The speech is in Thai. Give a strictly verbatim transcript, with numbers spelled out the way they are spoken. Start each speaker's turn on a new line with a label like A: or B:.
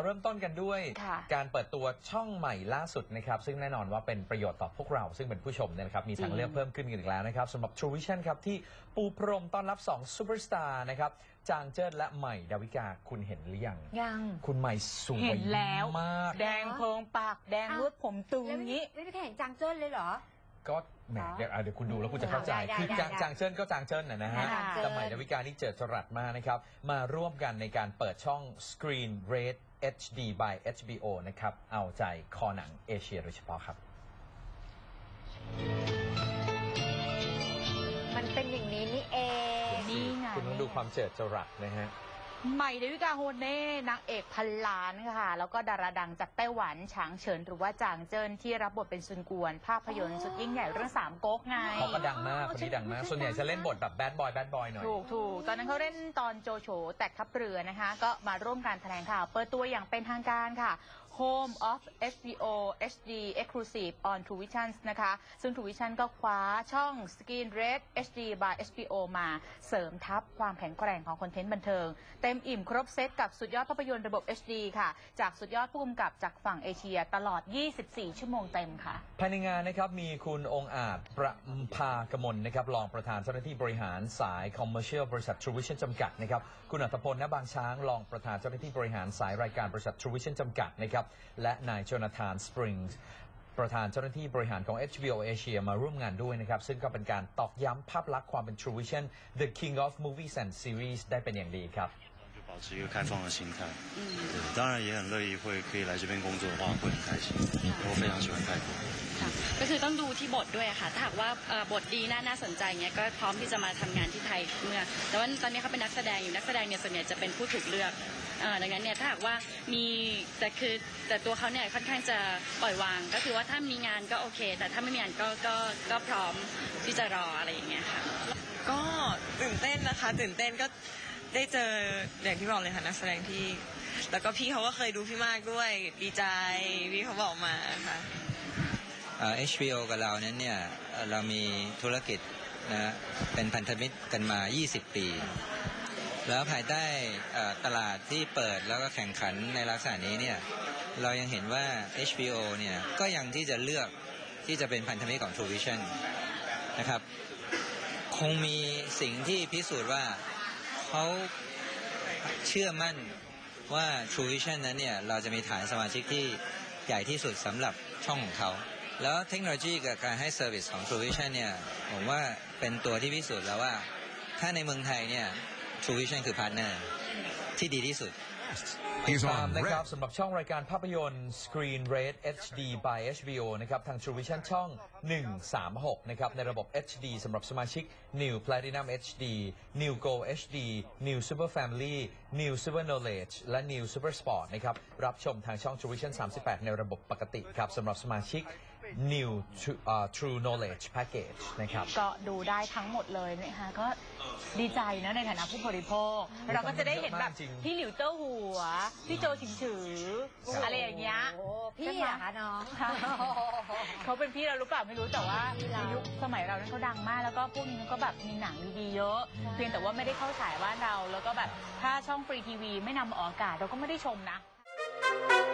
A: เริ่มต้นกันด้วยการเปิดตัวช่องใหม่ล่าสุดนะครับซึ่งแน่นอนว่าเป็นประโยชน์ต่อพวกเราซึ่งเป็นผู้ชมนะครับมีทางเลือกเพิ่มขึ้นกันอีกแล้วนะครับสำหรับ True Vision ครับที่ปูพรมต้อนรับสองซูเปอร์สตาร์นะครับจางเจิ้นและใหม่ดาวิกาคุณเห็นหรือยัง
B: ยัง
A: คุณใหม่สวย
B: เห็นแล้ว
A: มาก
B: แดงเพิงปากแดงรวดผมตึงอย่างนี้
C: ไม่ได้เห็นจางเจิ้นเลยเหรอ
A: ก็แหมเดี๋ยวเดี๋ยวคุณดูแล้วคุณจะเข้าใจคือจางเจิ้นก็จางเจิ้นนะฮะแต่ใหม่ดาวิกานี่เจิดจรัสมากนะครับมาร่วมกันในการเปิดช่อง Screen Red เอช ดี by เอช บี โอ นะครับเอาใจคอหนังเอเชียโดยเฉพาะครับ
C: มันเป็นอย่างนี้นี่เอง
A: นี่ไงคุณต้องดูความเจิดจรัสนะฮะ
B: ใหม่ดาวิกาโฮเน่นางเอกพันล้านค่ะแล้วก็ดาราดังจากไต้หวันฉางเฉินหรือว่าจางเจิ้นที่รับบทเป็นซุนกวนภาพยนตร์สุดยิ่งใหญ่เรื่องสามก๊กไง
A: เขาก็ดังมากคนนี้ดังมากส่วนใหญ่จะเล่นบทแบบแบดบอยแบดบอยหน่อย
B: ถูกถูกตอนนั้นเขาเล่นตอนโจโฉแตกทัพเรือนะคะก็มาร่วมการแถลงข่าวเปิดตัวอย่างเป็นทางการค่ะ Home of เอช บี โอ เอช ดี Exclusive on True Vision นะคะซึ่ง True Vision ก็คว้าช่อง Screen Red เอช ดี by เอช บี โอ มาเสริมทัพความแข็งแกร่งของคอนเทนต์บันเทิงเต็มอิ่มครบเซตกับสุดยอดภาพยนตร์ระบบ เอช ดี ค่ะจากสุดยอดผู้กำกับจากฝั่งเอเชียตลอดยี่สิบสี่ชั่วโมงเต็มค่ะ
A: ภายในงานนะครับมีคุณองค์อาจประภากมลนะครับรองประธานเจ้าหน้าที่บริหารสาย Commercial บริษัท True Vision จำกัดนะครับคุณอัตพล ณ บางช้างรองประธานเจ้าหน้าที่บริหารสายรายการบริษัท True Vision จำกัดนะครับและนายโจนาธาน สปริงส์ประธานเจ้าหน้าที่บริหารของ เอช บี โอ Asia มาร่วมงานด้วยนะครับซึ่งก็เป็นการตอกย้ำภาพลักษณ์ความเป็น True Vision The King of Movies and Series ได้เป็นอย่างดีครับ
D: 保持一个开放的心态，嗯，对，当然也很乐意会可以来这边工作的话，会很开心，我非常喜欢泰国。
E: ค่ะก็คือต้องดูที่บทด้วยค่ะถ้าหากว่าบทดีน่าน่าสนใจเงี้ยก็พร้อมที่จะมาทำงานที่ไทยเมื่อแต่ว่าตอนนี้เขาเป็นนักแสดงอยู่นักแสดงเนี่ยส่วนใหญ่จะเป็นผู้ถูกเลือกดังนั้นเนี่ยถ้าหากว่ามีแต่คือแต่ตัวเขาเนี่ยค่อนข้างจะปล่อยวางก็คือว่าถ้ามีงานก็โอเคแต่ถ้าไม่มีงานก็ก็ก็พร้อมที่จะรออะไรอย่างเงี้ยค่ะ
F: ก็ตื่นเต้นนะคะตื่นเต้นก็ได้เจออย่างที่บอกเลยค่ะนักแสดงที่แล้วก็พี่เขาก็เคยดูพี่มากด้วยดีใจพี่เขาบอกมาค่ะ
G: เอช บี โอ กับเรานั้นเนี่ยเรามีธุรกิจนะเป็นพันธมิตรกันมายี่สิบปีแล้วภายใต้ตลาดที่เปิดแล้วก็แข่งขันในลักษณะนี้เนี่ยเรายังเห็นว่า เอช บี โอ เนี่ยก็ยังที่จะเลือกที่จะเป็นพันธมิตรของ True Vision นะครับคงมีสิ่งที่พิสูจน์ว่าเขาเชื่อมั่นว่า True Vision นั้นเนี่ยเราจะมีฐานสมาชิกที่ใหญ่ที่สุดสำหรับช่องของเขาแล้วเทคโนโลยีกับการให้เซอร์วิสของ True Vision เนี่ยผมว่าเป็นตัวที่พิสูจน์แล้วว่าถ้าในเมืองไทยเนี่ย True Vision คือพาร์ทเนอร์ที่ดีที่สุด
A: ติดตามนะครับสำหรับช่องรายการภาพยนตร์ Screen Red เอช ดี by เอช บี โอ นะครับทาง True Vision ช่องหนึ่งสามหกนะครับในระบบ เอช ดี สำหรับสมาชิก New Platinum เอช ดี New Go เอช ดี New Super Family New Super Knowledge และ New Super Sport นะครับรับชมทางช่อง True Vision สามสิบแปดในระบบปกติครับสำหรับสมาชิก New True Knowledge Package นะครับ
B: ก็ดูได้ทั้งหมดเลยนะคะก็ดีใจนะในฐานะผู้บริโภคเราก็จะได้เห็นแบบพี่หลิวเต้าหัวพี่โจฉิงฉืออะไรอย่างเงี้ย
C: พี่เหรอคะน้อง
B: เขาเป็นพี่เรารู้เปล่าไม่รู้แต่ว่าในยุคสมัยเรานั้นเขาดังมากแล้วก็พวกนี้ก็แบบมีหนังดีๆเยอะเพียงแต่ว่าไม่ได้เข้าฉายบ้านเราแล้วก็แบบถ้าช่องฟรีทีวีไม่นำออกอากาศเราก็ไม่ได้ชมนะ